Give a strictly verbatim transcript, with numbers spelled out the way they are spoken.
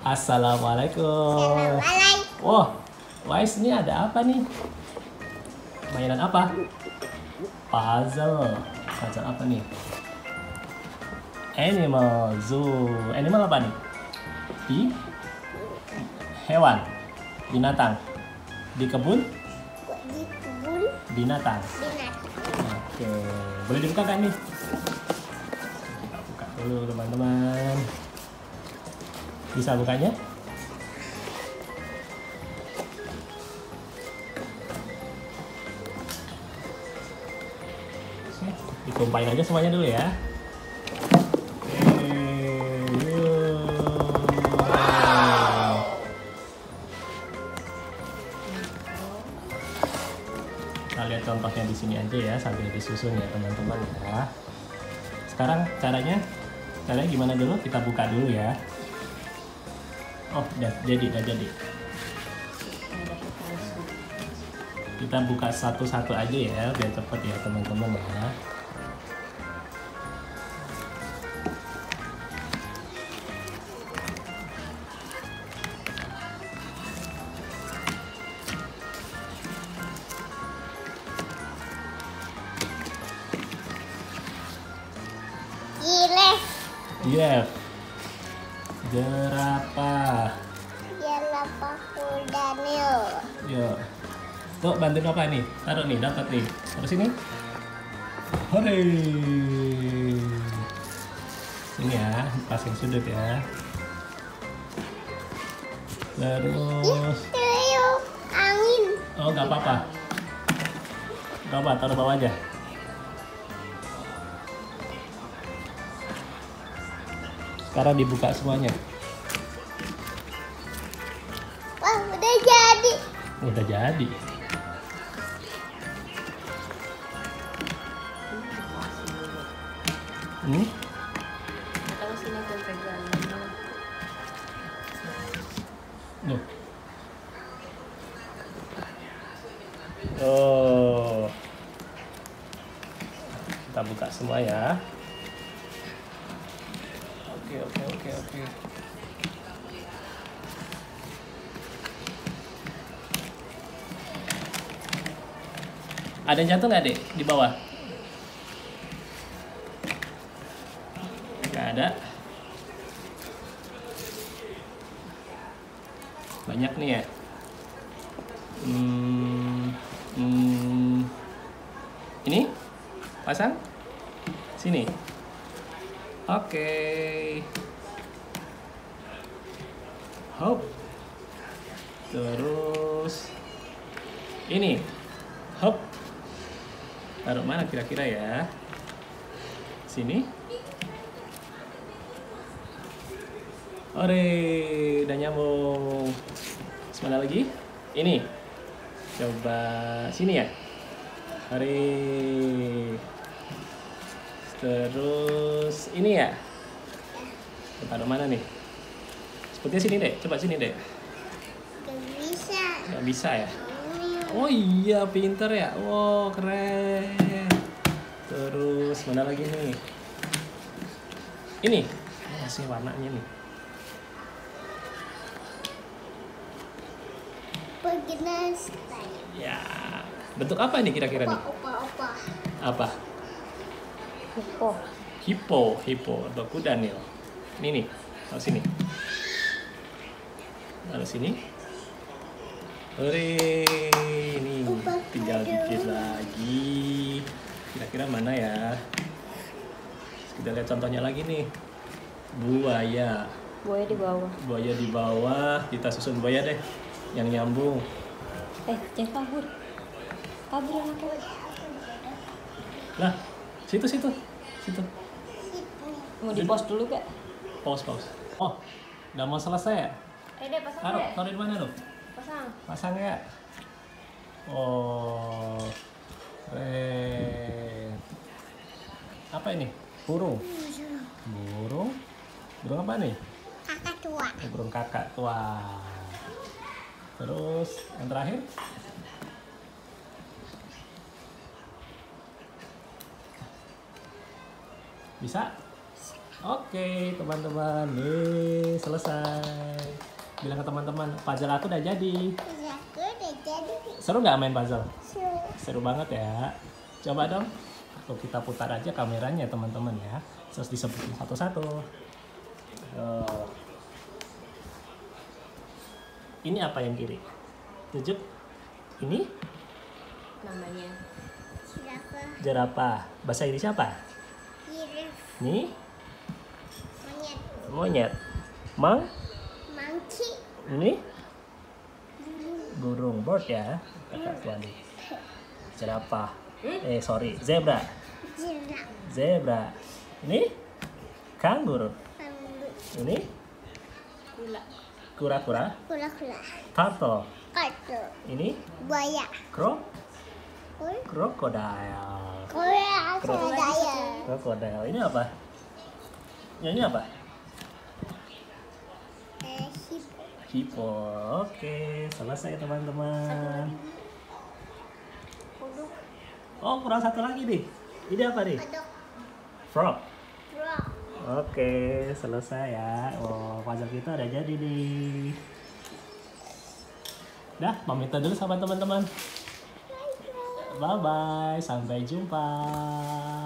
Assalamualaikum. Assalamualaikum. Wah, Wais ini ada apa nih? Mainan apa? Puzzle. Puzzle apa nih? Animal zoo. Animal apa nih? Di hewan, binatang. Di kebun, Di kebun binatang. binatang. Oke, boleh dibuka kan nih? Kita buka dulu teman-teman. Bisa bukanya? Oke, ditumpahin aja semuanya dulu ya. Oke, yuk. Kita lihat contohnya di sini aja ya sambil disusun ya teman-teman ya. Sekarang caranya, caranya gimana dulu? Kita buka dulu ya. Oh, udah jadi, udah jadi. Kita buka satu-satu aja ya, biar cepet ya teman-teman ya. Gile. Iya. Jerapah. Jerapah Daniel. Yuk. Tuh bantuin papa nih. Taruh nih, dapat nih. Taruh sini. Hore. Sini ya, pasang sudut ya. Terus. Itu angin. Oh, nggak apa-apa. Nggak apa, taruh bawah aja. Sekarang dibuka semuanya. Wah, udah jadi. Udah jadi. Hmm? Kalau sini aku pegang. Loh. Oh. Kita buka semua ya. Oke, oke, oke, oke. Ada yang jatuh nggak, Dek, di bawah? Nggak ada. Banyak nih ya. Hmm, hmm. Ini pasang sini. Oke. Hop. Terus ini. Hop. Taruh mana kira-kira ya? Sini. Ore, udah nyambung. Mana lagi? Ini. Coba sini ya. Ore. Terus ini ya. Taruh mana nih? Sepertinya sini deh. Coba sini deh. Gak bisa. Nggak bisa ya? Oh iya, pinter ya. Wow, keren. Terus mana lagi nih? Ini. Oh, masih warnanya nih. Peginas. Ya. Bentuk apa nih kira-kira nih? Opa, opa. Apa? Hippo. Hippo, hippo atau kuda nih. Ini nih. Taruh sini. Taruh sini. Hore, ini tinggal dikit lagi. Kira-kira mana ya? Kita lihat contohnya lagi nih. Buaya. Buaya di bawah. Buaya di bawah. Kita susun buaya deh. Yang nyambung. Eh, jangan kabur. Kabur anaknya. Lah, situ situ. Situ. Mau di pause dulu gak? Pause, pause. Oh, udah mau selesai ya? Eh deh, pasang Taruh, deh. taruh di mana lo? Pasang. Pasang ya. Oh, keren. Apa ini? Burung. Burung. Burung apa nih? Kakak tua. Oh, burung kakak tua. Terus yang terakhir? Bisa? Oke, teman-teman. Nih, selesai. Bilang ke teman-teman, puzzle aku udah jadi. Ya, aku udah jadi. Seru nggak main puzzle? Seru. Seru banget ya. Coba dong. Tuh, kita putar aja kameranya, teman-teman ya. Terus disebutin satu-satu. Oh. Ini apa yang kiri? Tunjuk. Ini Namanya. Siapa? jerapah. Bahasa Inggris apa? Giraf. Ini Monyet. monyet. Mang? Monkey. Ini burung, bird ya. Kakak tuan. Jerapah. Eh, sorry, zebra. Giraf. Zebra. Ini kanguru. Bambu. Ini Gula. kura-kura. Kura-kura. Turtle. Kartu. Ini Buaya. kro Kura. krokodil. Kura. Kura. Krokodil. Ini apa? Ya, ini apa? Eh, hippo. Hippo. Oke, selesai teman-teman. Kodok. Oh, kurang satu lagi nih. Ini apa nih? Kodok. Frog. Frog. Oke, selesai ya. Oh, puzzle kita udah jadi nih. Dah, pamit dulu sama teman-teman. Bye-bye, sampai jumpa.